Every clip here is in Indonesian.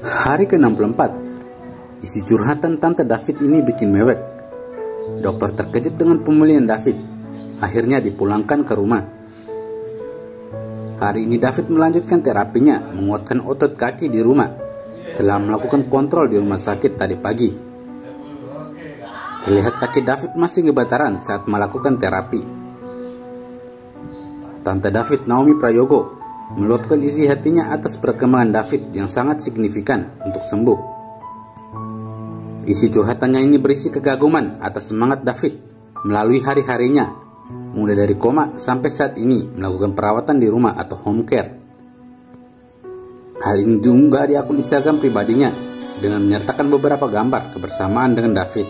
Hari ke-64. Isi curhatan Tante David ini bikin mewek. Dokter terkejut dengan pemulihan David. Akhirnya dipulangkan ke rumah. Hari ini David melanjutkan terapinya, menguatkan otot kaki di rumah setelah melakukan kontrol di rumah sakit tadi pagi. Terlihat kaki David masih gebataran saat melakukan terapi. Tante David, Naomi Prayogo, meluapkan isi hatinya atas perkembangan David yang sangat signifikan untuk sembuh. Isi curhatannya ini berisi kegaguman atas semangat David melalui hari-harinya, mulai dari koma sampai saat ini melakukan perawatan di rumah atau home care. Hal ini diunggah di akun Instagram pribadinya dengan menyertakan beberapa gambar kebersamaan dengan David.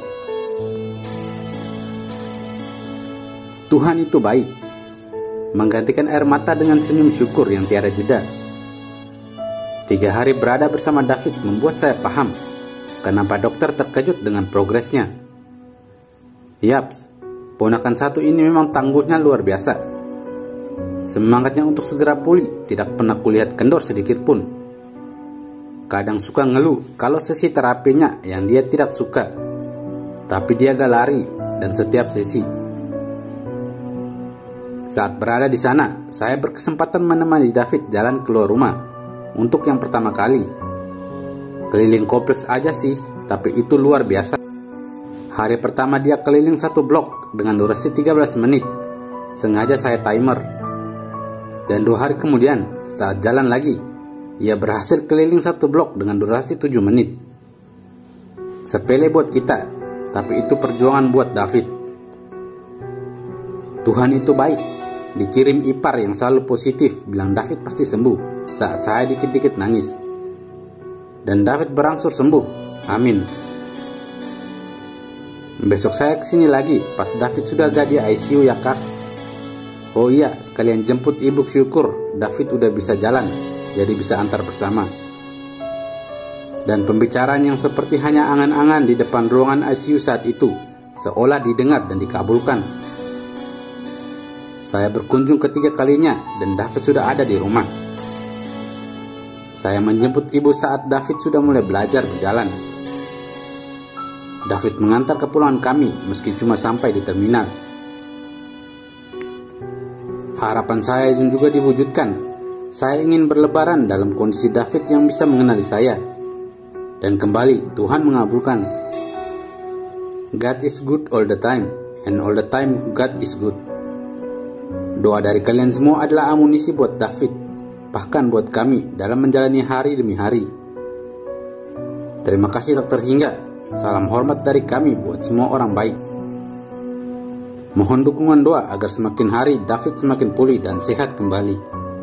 Tuhan itu baik, menggantikan air mata dengan senyum syukur yang tiada jeda. 3 hari berada bersama David membuat saya paham kenapa dokter terkejut dengan progresnya. Yaps, ponakan satu ini memang tangguhnya luar biasa. Semangatnya untuk segera pulih tidak pernah kulihat kendor sedikit pun. Kadang suka ngeluh kalau sesi terapinya yang dia tidak suka, tapi dia gak lari dan setiap sesi. Saat berada di sana, saya berkesempatan menemani David jalan keluar rumah untuk yang pertama kali. Keliling kompleks aja sih, tapi itu luar biasa. Hari pertama dia keliling 1 blok dengan durasi 13 menit. Sengaja saya timer. Dan 2 hari kemudian, saat jalan lagi, ia berhasil keliling 1 blok dengan durasi 7 menit. Sepele buat kita, tapi itu perjuangan buat David. Tuhan itu baik. Dikirim ipar yang selalu positif, bilang David pasti sembuh saat saya dikit-dikit nangis. Dan David berangsur sembuh, amin. Besok saya kesini lagi pas David sudah gak di ICU ya kak. Oh iya, sekalian jemput ibu syukur David udah bisa jalan, jadi bisa antar bersama. Dan pembicaraan yang seperti hanya angan-angan di depan ruangan ICU saat itu seolah didengar dan dikabulkan. Saya berkunjung ketiga kalinya dan David sudah ada di rumah. Saya menjemput ibu saat David sudah mulai belajar berjalan. David mengantar kepulangan kami meski cuma sampai di terminal. Harapan saya yang juga diwujudkan. Saya ingin berlebaran dalam kondisi David yang bisa mengenali saya. Dan kembali Tuhan mengabulkan. God is good all the time, and all the time God is good. Doa dari kalian semua adalah amunisi buat David, bahkan buat kami dalam menjalani hari demi hari. Terima kasih tak terhingga. Salam hormat dari kami buat semua orang baik. Mohon dukungan doa agar semakin hari David semakin pulih dan sehat kembali.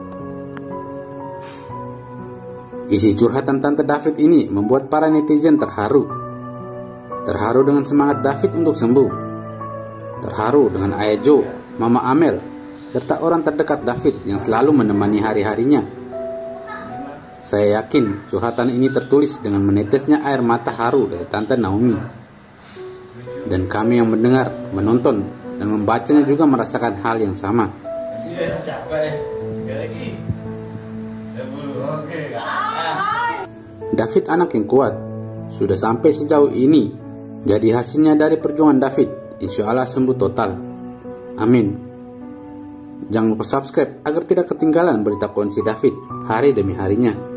Isi curhatan Tante David ini membuat para netizen terharu. Terharu dengan semangat David untuk sembuh. Terharu dengan Ayah Joe, Mama Amel, serta orang terdekat David yang selalu menemani hari-harinya. Saya yakin curhatan ini tertulis dengan menetesnya air mata haru dari Tante Naomi. Dan kami yang mendengar, menonton, dan membacanya juga merasakan hal yang sama. David anak yang kuat, sudah sampai sejauh ini. Jadi hasilnya dari perjuangan David, insya Allah sembuh total. Amin. Jangan lupa subscribe agar tidak ketinggalan berita kondisi David hari demi harinya.